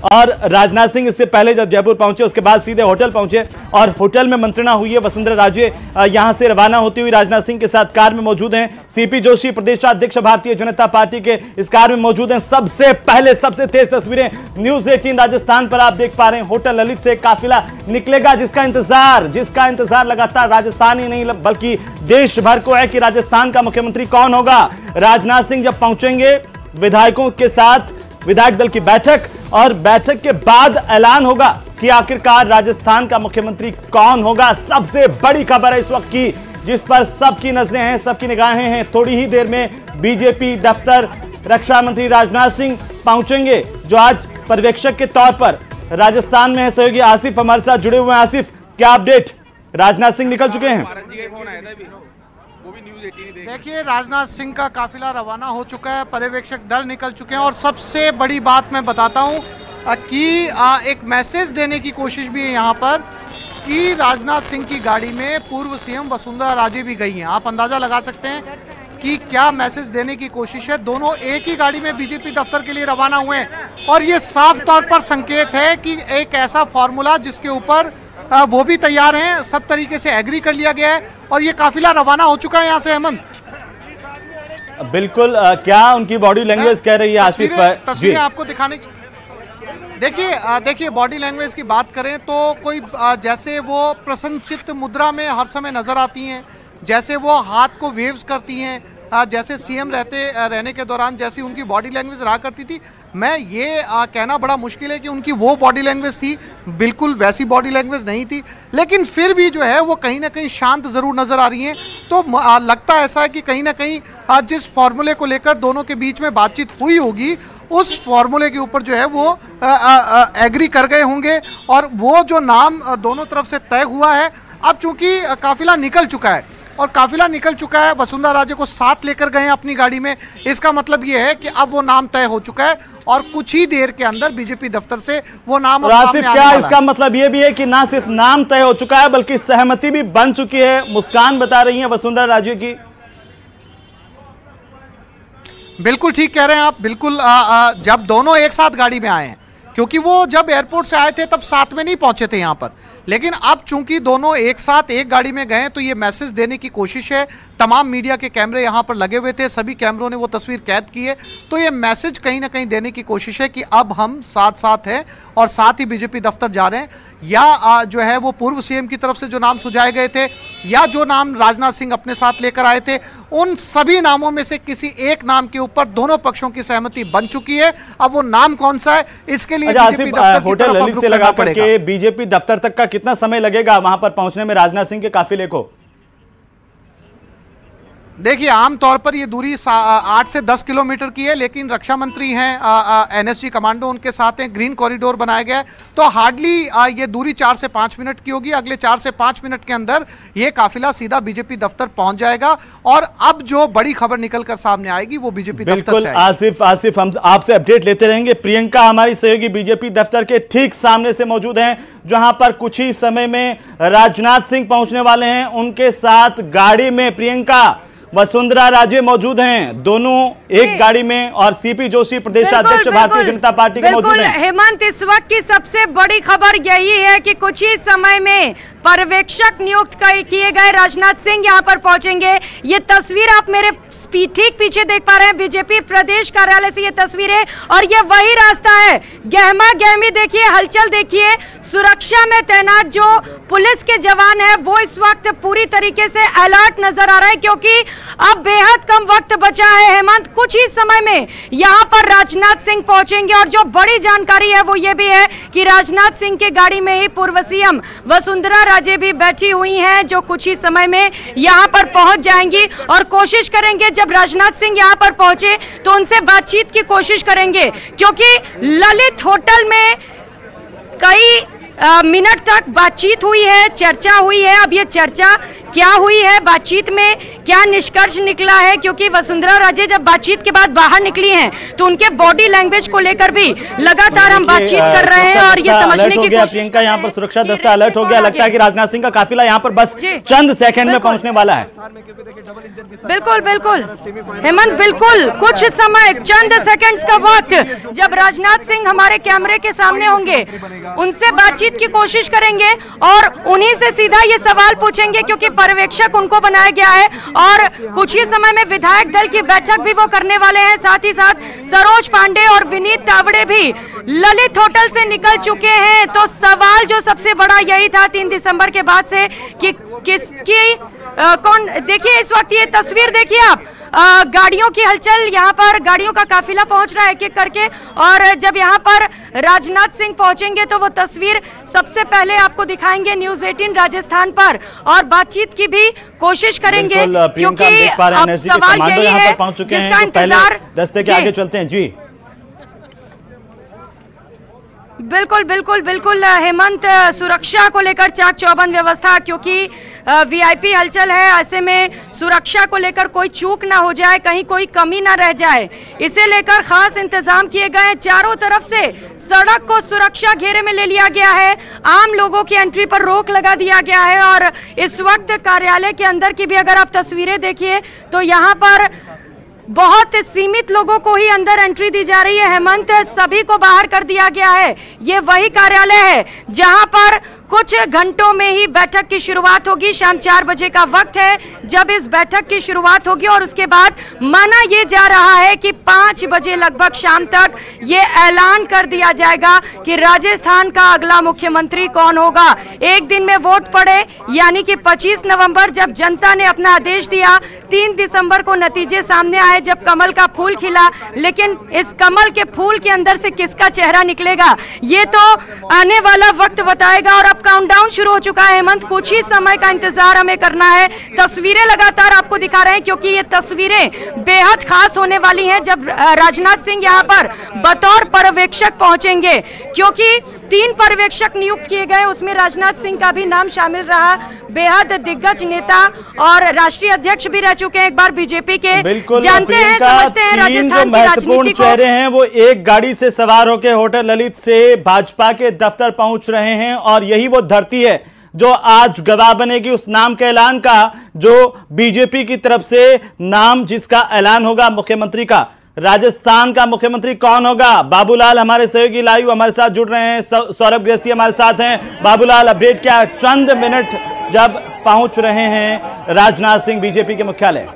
और राजनाथ सिंह इससे पहले जब जयपुर पहुंचे उसके बाद सीधे होटल पहुंचे और होटल में मंत्रणा हुई है। वसुंधरा राजे यहां से रवाना होती हुई राजनाथ सिंह के साथ कार में मौजूद हैं। सीपी जोशी प्रदेशाध्यक्ष भारतीय जनता पार्टी के इस कार में मौजूद हैं। सबसे पहले सबसे तेज तस्वीरें न्यूज 18 राजस्थान पर आप देख पा रहे हैं। होटल ललित से काफिला निकलेगा जिसका इंतजार लगातार राजस्थान ही नहीं बल्कि देश भर को है कि राजस्थान का मुख्यमंत्री कौन होगा। राजनाथ सिंह जब पहुंचेंगे विधायकों के साथ विधायक दल की बैठक और बैठक के बाद ऐलान होगा कि आखिरकार राजस्थान का मुख्यमंत्री कौन होगा। सबसे बड़ी खबर है इस वक्त की जिस पर सबकी नजरें हैं, सबकी निगाहें हैं। थोड़ी ही देर में बीजेपी दफ्तर रक्षा मंत्री राजनाथ सिंह पहुंचेंगे जो आज पर्यवेक्षक के तौर पर राजस्थान में है। सहयोगी आसिफ हमारे साथ जुड़े हुए हैं। आसिफ, क्या अपडेट? राजनाथ सिंह निकल चुके हैं। देखिए, राजनाथ सिंह का काफिला रवाना हो चुका है, पर्यवेक्षक दल निकल चुके हैं और सबसे बड़ी बात मैं बताता हूं कि एक मैसेज देने की कोशिश भी है यहाँ पर कि राजनाथ सिंह की गाड़ी में पूर्व सीएम वसुंधरा राजे भी गई हैं। आप अंदाजा लगा सकते हैं कि क्या मैसेज देने की कोशिश है। दोनों एक ही गाड़ी में बीजेपी दफ्तर के लिए रवाना हुए हैं और ये साफ तौर पर संकेत है कि एक ऐसा फॉर्मूला जिसके ऊपर वो भी तैयार हैं, सब तरीके से एग्री कर लिया गया है और ये काफिला रवाना हो चुका है यहाँ से। हेमंत, बिल्कुल, क्या उनकी बॉडी लैंग्वेज कह रही है? आसिफ, तस्वीरें आपको दिखाने। देखिए बॉडी लैंग्वेज की बात करें तो कोई जैसे वो प्रसन्नचित्त मुद्रा में हर समय नजर आती हैं, जैसे वो हाथ को वेव्स करती हैं, जैसे सीएम रहने के दौरान जैसी उनकी बॉडी लैंग्वेज रहा करती थी। मैं ये कहना बड़ा मुश्किल है कि उनकी वो बॉडी लैंग्वेज थी, बिल्कुल वैसी बॉडी लैंग्वेज नहीं थी, लेकिन फिर भी जो है वो कहीं ना कहीं शांत ज़रूर नज़र आ रही हैं। तो लगता ऐसा है कि कहीं ना कहीं जिस फॉर्मूले को लेकर दोनों के बीच में बातचीत हुई होगी उस फॉर्मूले के ऊपर जो है वो एग्री कर गए होंगे और वो जो नाम दोनों तरफ से तय हुआ है। अब चूंकि काफिला निकल चुका है और काफिला निकल चुका है, वसुंधरा राजे को साथ लेकर गए हैं अपनी गाड़ी में, इसका मतलब ये है कि अब वो नाम तय हो चुका है और कुछ ही देर के अंदर बीजेपी दफ्तर से वो नाम आसिफ, क्या इसका मतलब ये भी है कि ना सिर्फ नाम तय हो चुका है बल्कि सहमति भी बन चुकी है? मुस्कान बता रही है वसुंधरा राजे की। बिल्कुल ठीक कह रहे हैं आप। बिल्कुल जब दोनों एक साथ गाड़ी में आए हैं, क्योंकि वो जब एयरपोर्ट से आए थे तब साथ में नहीं पहुंचे थे यहाँ पर, लेकिन अब चूंकि दोनों एक साथ एक गाड़ी में गए तो ये मैसेज देने की कोशिश है। तमाम मीडिया के कैमरे यहाँ पर लगे हुए थे, सभी कैमरों ने वो तस्वीर कैद की है, तो ये मैसेज कहीं ना कहीं देने की कोशिश है कि अब हम साथ साथ हैं और साथ ही बीजेपी दफ्तर जा रहे हैं। या जो है वो पूर्व सीएम की तरफ से जो नाम सुझाए गए थे या जो नाम राजनाथ सिंह अपने साथ लेकर आए थे, उन सभी नामों में से किसी एक नाम के ऊपर दोनों पक्षों की सहमति बन चुकी है। अब वो नाम कौन सा है इसके लिए होटल ललित से लगा करके बीजेपी दफ्तर तक का कितना समय लगेगा वहां पर पहुंचने में राजनाथ सिंह के काफिले को? देखिए, आमतौर पर ये दूरी 8 से 10 किलोमीटर की है, लेकिन रक्षा मंत्री हैं, एनएसजी कमांडो उनके साथ हैं, ग्रीन कॉरिडोर बनाया गया है, तो हार्डली ये दूरी 4 से 5 मिनट की होगी। अगले 4 से 5 मिनट के अंदर ये काफिला सीधा बीजेपी दफ्तर पहुंच जाएगा और अब जो बड़ी खबर निकलकर सामने आएगी वो बीजेपी दफ्तर से आएगी। आसिफ, हम आपसे अपडेट लेते रहेंगे। प्रियंका हमारी सहयोगी बीजेपी दफ्तर के ठीक सामने से मौजूद हैं, जहां पर कुछ ही समय में राजनाथ सिंह पहुंचने वाले हैं। उनके साथ गाड़ी में प्रियंका वसुंधरा राजे मौजूद हैं, दोनों एक गाड़ी में, और सीपी जोशी प्रदेशाध्यक्ष भारतीय जनता पार्टी के मौजूद हैं। हेमंत, इस वक्त की सबसे बड़ी खबर यही है कि कुछ ही समय में पर्यवेक्षक नियुक्त किए गए राजनाथ सिंह यहां पर पहुंचेंगे। ये तस्वीर आप मेरे ठीक पीछे देख पा रहे हैं, बीजेपी प्रदेश कार्यालय से ये तस्वीरें, और ये वही रास्ता है। गहमा गहमी देखिए, हलचल देखिए, सुरक्षा में तैनात जो पुलिस के जवान है वो इस वक्त पूरी तरीके से अलर्ट नजर आ रहा है, क्योंकि अब बेहद कम वक्त बचा है। हेमंत, कुछ ही समय में यहां पर राजनाथ सिंह पहुंचेंगे और जो बड़ी जानकारी है वो ये भी है कि राजनाथ सिंह के गाड़ी में ही पूर्व सीएम वसुंधरा राजे भी बैठी हुई हैं, जो कुछ ही समय में यहां पर पहुंच जाएंगी और कोशिश करेंगे जब राजनाथ सिंह यहां पर पहुंचे तो उनसे बातचीत की कोशिश करेंगे, क्योंकि ललित होटल में कई मिनट तक बातचीत हुई है, चर्चा हुई है। अब ये चर्चा क्या हुई है, बातचीत में क्या निष्कर्ष निकला है, क्योंकि वसुंधरा राजे जब बातचीत के बाद बाहर निकली हैं तो उनके बॉडी लैंग्वेज को लेकर भी लगातार हम बातचीत कर रहे हैं और ये समझने की कोशिश। प्रियंका, यहाँ पर सुरक्षा दस्ता अलर्ट हो गया, लगता है कि राजनाथ सिंह का काफिला यहाँ पर बस चंद सेकंड में पहुंचने वाला है। बिल्कुल बिल्कुल हेमंत, बिल्कुल कुछ समय, चंद सेकंड्स का वक्त, जब राजनाथ सिंह हमारे कैमरे के सामने होंगे उनसे बातचीत की कोशिश करेंगे और उन्हीं से सीधा ये सवाल पूछेंगे, क्योंकि पर्यवेक्षक उनको बनाया गया है और कुछ ही समय में विधायक दल की बैठक भी वो करने वाले हैं। साथ ही साथ सरोज पांडे और विनीत तावड़े भी ललित होटल से निकल चुके हैं। तो सवाल जो सबसे बड़ा यही था 3 दिसंबर के बाद से कि किसकी कौन, देखिए इस वक्त ये तस्वीर देखिए आप, गाड़ियों की हलचल, यहाँ पर गाड़ियों का काफिला पहुंच रहा है एक एक करके, और जब यहाँ पर राजनाथ सिंह पहुंचेंगे तो वो तस्वीर सबसे पहले आपको दिखाएंगे न्यूज 18 राजस्थान पर और बातचीत की भी कोशिश करेंगे, क्योंकि अब सवाल यही है जिसका इंतजार। दस्ते के आगे चलते हैं जी। बिल्कुल बिल्कुल बिल्कुल हेमंत, सुरक्षा को लेकर चाक चौबंद व्यवस्था, क्योंकि वीआईपी हलचल है, ऐसे में सुरक्षा को लेकर कोई चूक ना हो जाए, कहीं कोई कमी ना रह जाए, इसे लेकर खास इंतजाम किए गए हैं। चारों तरफ से सड़क को सुरक्षा घेरे में ले लिया गया है, आम लोगों की एंट्री पर रोक लगा दिया गया है और इस वक्त कार्यालय के अंदर की भी अगर आप तस्वीरें देखिए तो यहाँ पर बहुत सीमित लोगों को ही अंदर एंट्री दी जा रही है हेमंत, सभी को बाहर कर दिया गया है। ये वही कार्यालय है जहां पर कुछ घंटों में ही बैठक की शुरुआत होगी। शाम 4 बजे का वक्त है जब इस बैठक की शुरुआत होगी और उसके बाद माना यह जा रहा है कि 5 बजे लगभग शाम तक ये ऐलान कर दिया जाएगा कि राजस्थान का अगला मुख्यमंत्री कौन होगा। एक दिन में वोट पड़े, यानी कि 25 नवंबर जब जनता ने अपना आदेश दिया, 3 दिसंबर को नतीजे सामने आए जब कमल का फूल खिला, लेकिन इस कमल के फूल के अंदर से किसका चेहरा निकलेगा ये तो आने वाला वक्त बताएगा। और अब काउंटडाउन शुरू हो चुका है हेमंत, कुछ ही समय का इंतजार हमें करना है। तस्वीरें लगातार आपको दिखा रहे हैं क्योंकि ये तस्वीरें बेहद खास होने वाली हैं जब राजनाथ सिंह यहां पर बतौर पर्यवेक्षक पहुंचेंगे, क्योंकि 3 पर्यवेक्षक नियुक्त किए गए, उसमें राजनाथ सिंह का भी नाम शामिल रहा। बेहद दिग्गज नेता और राष्ट्रीय अध्यक्ष भी रह चुके हैं एक बार बीजेपी के। बिल्कुल, जानते हैं, समझते हैं राजस्थान जो महत्वपूर्ण चेहरे हैं वो एक गाड़ी से सवार होकर होटल ललित से भाजपा के दफ्तर पहुंच रहे हैं और यही वो धरती है जो आज गवाह बनेगी उस नाम के ऐलान का, जो बीजेपी की तरफ से नाम जिसका ऐलान होगा मुख्यमंत्री का। राजस्थान का मुख्यमंत्री कौन होगा? बाबूलाल हमारे सहयोगी लाइव हमारे साथ जुड़ रहे हैं, सौरभ गृहस्थी हमारे साथ हैं। बाबूलाल, अपडेट क्या, चंद मिनट जब पहुंच रहे हैं राजनाथ सिंह बीजेपी के मुख्यालय।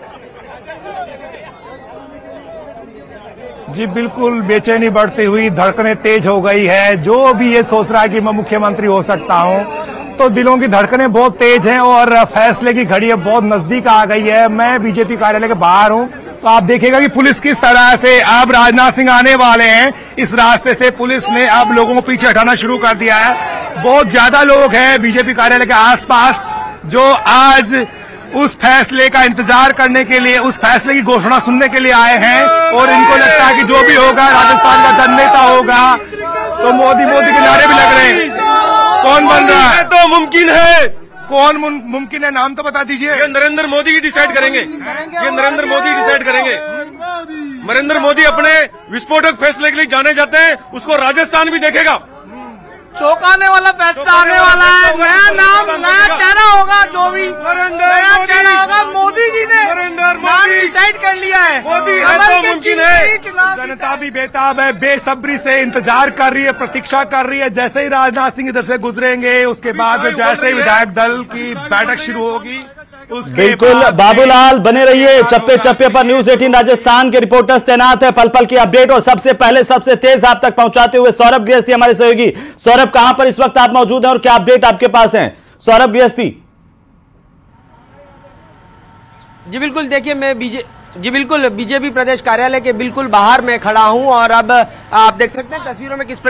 जी बिल्कुल, बेचैनी बढ़ती हुई, धड़कनें तेज हो गई है। जो भी ये सोच रहा है कि मैं मुख्यमंत्री हो सकता हूं, तो दिलों की धड़कनें बहुत तेज हैं और फैसले की घड़ी अब बहुत नजदीक आ गई है। मैं बीजेपी कार्यालय के बाहर हूं, तो आप देखिएगा कि पुलिस किस तरह से अब राजनाथ सिंह आने वाले हैं, इस रास्ते से पुलिस ने अब लोगों को पीछे हटाना शुरू कर दिया है। बहुत ज्यादा लोग हैं बीजेपी कार्यालय के आसपास जो आज उस फैसले का इंतजार करने के लिए, उस फैसले की घोषणा सुनने के लिए आए हैं और इनको लगता है कि जो भी होगा राजस्थान का जननेता होगा। तो मोदी मोदी के नारे भी लग रहे हैं। कौन बन रहा है? तो मुमकिन है। कौन मुमकिन है, नाम तो बता दीजिए। ये नरेंद्र मोदी ही डिसाइड करेंगे, ये नरेंद्र मोदी डिसाइड करेंगे। नरेंद्र मोदी अपने विस्फोटक फैसले के लिए जाने जाते हैं, उसको राजस्थान भी देखेगा। चौंकाने वाला फैसला आने वाला है। नया नाम, नया चेहरा होगा, जो भी नया चेहरा होगा। मोदी जी ने नाम डिसाइड कर लिया है। मोदी है तो मुमकिन है। जनता भी बेताब है, बेसब्री से इंतजार कर रही है, प्रतीक्षा कर रही है। जैसे ही राजनाथ सिंह इधर से गुजरेंगे उसके बाद जैसे ही विधायक दल की बैठक शुरू होगी, बिल्कुल बाबूलाल बने रहिए, चप्पे चप्पे पर न्यूज 18 राजस्थान के रिपोर्टर्स तैनात है, पल पल की अपडेट और सबसे पहले सबसे तेज आप तक पहुंचाते हुए सौरभ गृहस्थी हमारे सहयोगी। सौरभ, कहां पर इस वक्त आप मौजूद हैं और क्या अपडेट आपके पास है? सौरभ गृहस्थी। जी बिल्कुल, देखिए मैं बीजेपी प्रदेश कार्यालय के बिल्कुल बाहर में खड़ा हूं और अब आप देख सकते हैं तस्वीरों में किस